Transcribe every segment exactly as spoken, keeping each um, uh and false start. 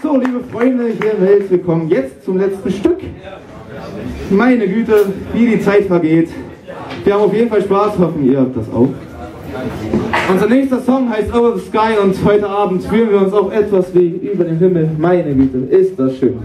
So, liebe Freunde hier im Wels, wir kommen jetzt zum letzten Stück. Meine Güte, wie die Zeit vergeht. Wir haben auf jeden Fall Spaß, hoffen ihr habt das auch. Unser nächster Song heißt Over the Sky und heute Abend fühlen wir uns auch etwas wie über den Himmel. Meine Güte, ist das schön.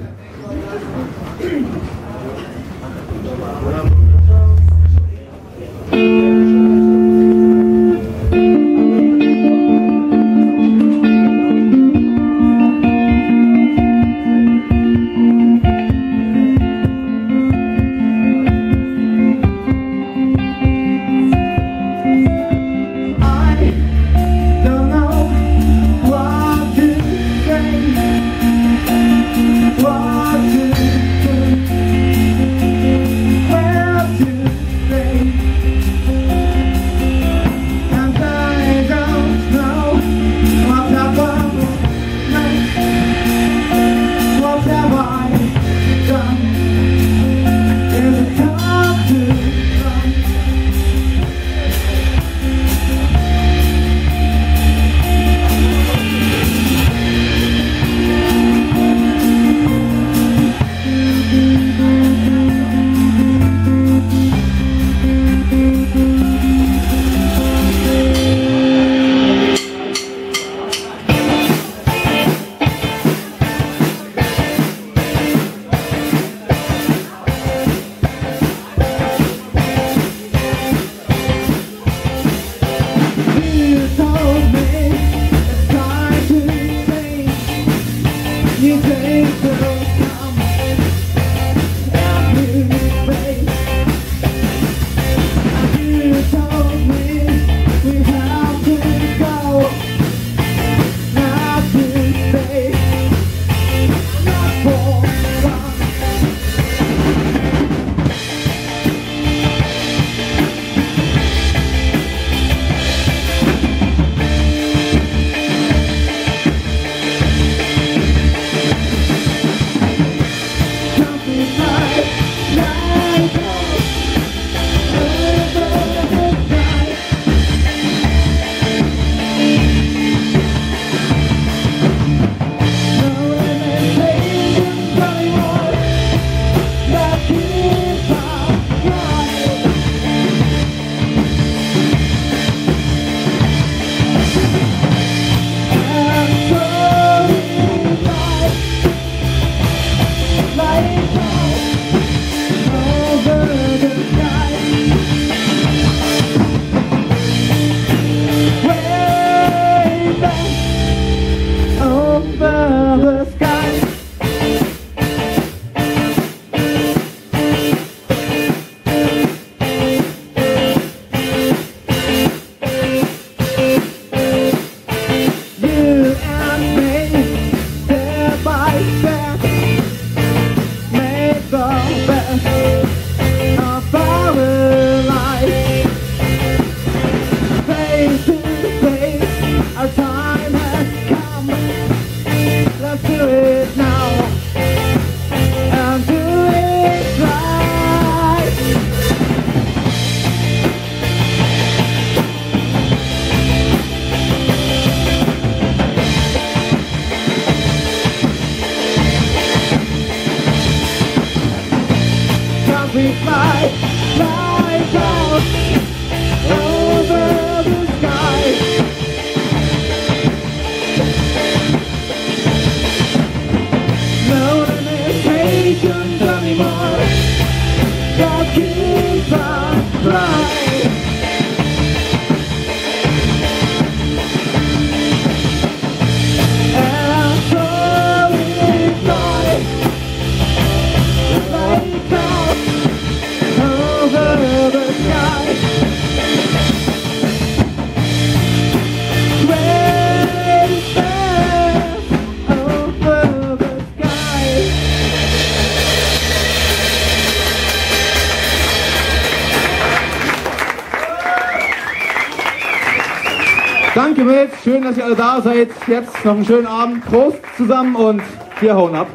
Danke, Mädels. Schön, dass ihr alle da seid. Jetzt noch einen schönen Abend. Prost zusammen und wir hauen ab.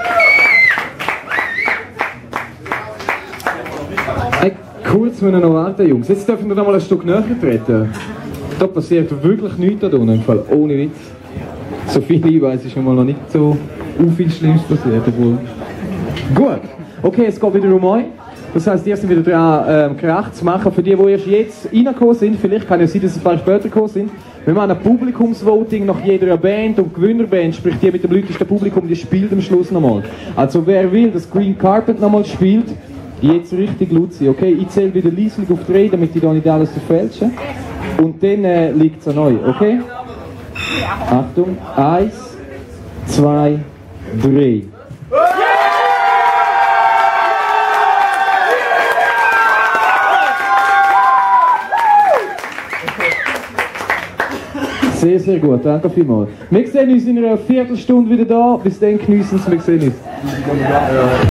Hey, kurz müssen wir noch warten, Jungs. Jetzt dürfen wir noch mal ein Stück näher treten. Da passiert wirklich nichts da unten, im Fall. Ohne Witz. So viel ich weiß, ist schon mal noch nicht so uh, viel Schlimmes passiert, obwohl. Gut, okay, es geht wieder um euch. Das heisst, ihr seid wieder dran, ähm, gerecht zu machen. Für die, die erst jetzt reingekommen sind, vielleicht kann ja sein, dass es ein paar später gekommen sind. Wir machen ein Publikumsvoting nach jeder Band und die Gewinnerband, sprich die mit dem lautesten Publikum, die spielt am Schluss nochmal. Also wer will, dass Green Carpet nochmal spielt, jetzt richtig laut sein, okay? Ich zähle wieder leislich auf drei, damit ich da nicht alles verfälsche. Und dann äh, liegt es an euch, okay? Achtung, eins, zwei, drei. Sehr, sehr gut, danke vielmals. Wir sehen uns in einer Viertelstunde wieder da. Bis dann geniessen Sie, wir sehen uns.